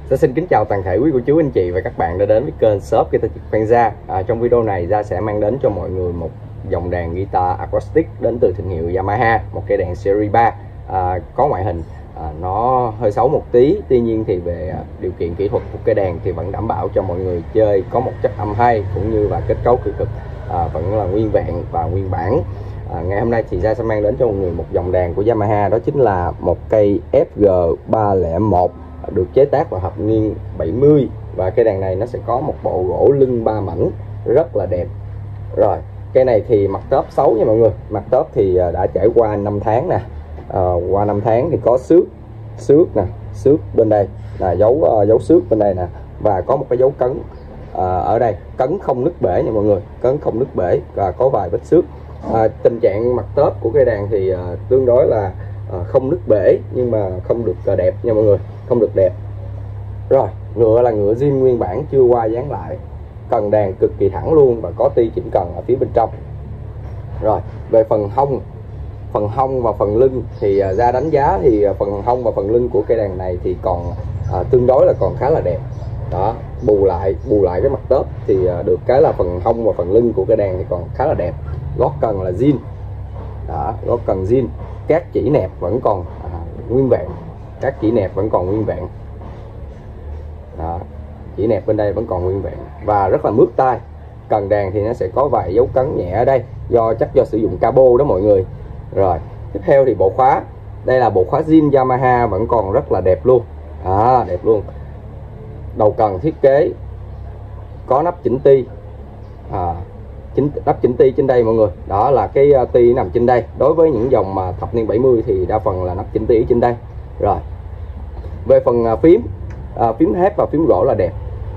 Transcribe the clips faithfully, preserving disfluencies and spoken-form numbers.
Xin kính chào toàn thể quý cô chú anh chị và các bạn đã đến với kênh shop guitar Phan Gia. À, trong video này Gia sẽ mang đến cho mọi người một dòng đàn guitar acoustic đến từ thương hiệu Yamaha, một cây đàn series ba. À, có ngoại hình à, nó hơi xấu một tí, tuy nhiên thì về à, điều kiện kỹ thuật của cây đàn thì vẫn đảm bảo cho mọi người chơi có một chất âm hay, cũng như là kết cấu kỹ thuật à, vẫn là nguyên vẹn và nguyên bản. À, ngày hôm nay thì Gia sẽ mang đến cho mọi người một dòng đàn của Yamaha, đó chính là một cây F G ba không một được chế tác vào thập niên bảy mươi, và cây đàn này nó sẽ có một bộ gỗ lưng ba mảnh rất là đẹp. Rồi, cây này thì mặt tớp xấu nha mọi người. Mặt tớp thì đã trải qua năm tháng nè. À, qua năm tháng thì có xước xước nè, xước bên đây là dấu dấu xước bên đây nè, và có một cái dấu cấn à, ở đây, cấn không nứt bể nha mọi người, cấn không nứt bể và có vài vết xước. À, tình trạng mặt tớp của cây đàn thì à, tương đối là à, không nứt bể, nhưng mà không được à, đẹp nha mọi người, không được đẹp. Rồi, ngựa là ngựa zin nguyên bản, chưa qua dán lại, cần đàn cực kỳ thẳng luôn và có ti chỉnh cần ở phía bên trong. Rồi, về phần hông phần hông và phần lưng thì à, ra đánh giá thì à, phần hông và phần lưng của cây đàn này thì còn à, tương đối là còn khá là đẹp. Đó, bù lại bù lại cái mặt tớp thì à, được cái là phần hông và phần lưng của cây đàn thì còn khá là đẹp. Gót cần là zin. Đó, gót cần zin, các chỉ nẹp vẫn còn à, nguyên vẹn, các chỉ nẹp vẫn còn nguyên vẹn. Đó, chỉ nẹp bên đây vẫn còn nguyên vẹn và rất là mướt tai. Cần đàn thì nó sẽ có vài dấu cấn nhẹ ở đây, do chắc do sử dụng cabo đó mọi người. Rồi, tiếp theo thì bộ khóa. Đây là bộ khóa zin Yamaha, vẫn còn rất là đẹp luôn. À, đẹp luôn. Đầu cần thiết kế có nắp chỉnh ti, à, chính nắp chỉnh ti trên đây mọi người. Đó là cái ti nằm trên đây. Đối với những dòng mà thập niên bảy mươi thì đa phần là nắp chỉnh ti trên đây. Rồi, về phần à, phím à, phím thép và phím gỗ là đẹp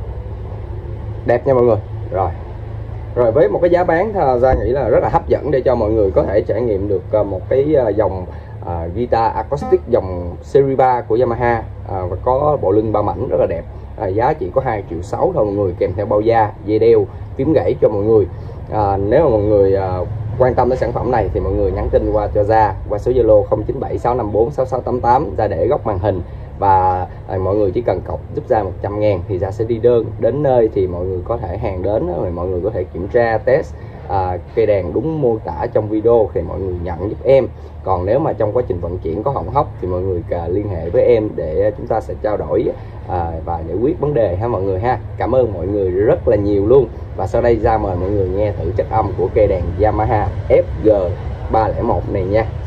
đẹp nha mọi người. Rồi rồi với một cái giá bán Gia nghĩ là rất là hấp dẫn để cho mọi người có thể trải nghiệm được một cái dòng à, guitar acoustic dòng series ba của Yamaha, à, và có bộ lưng ba mảnh rất là đẹp. À, giá chỉ có hai triệu sáu thôi mọi người, kèm theo bao da, dây đeo, phím gãy cho mọi người. À, nếu mà mọi người à, quan tâm đến sản phẩm này thì mọi người nhắn tin qua cho Gia qua số Zalo không chín bảy sáu năm bốn sáu sáu tám tám, Gia để góc màn hình, và à, mọi người chỉ cần cọc giúp Gia một trăm ngàn thì Gia sẽ đi đơn đến nơi, thì mọi người có thể hàng đến rồi mọi người có thể kiểm tra test à, cây đàn đúng mô tả trong video thì mọi người nhận giúp em. Còn nếu mà trong quá trình vận chuyển có hỏng hóc thì mọi người à, liên hệ với em để chúng ta sẽ trao đổi à, và giải quyết vấn đề ha mọi người ha. Cảm ơn mọi người rất là nhiều luôn. Và sau đây Gia mời mọi người nghe thử chất âm của cây đàn Yamaha F G ba không một này nha.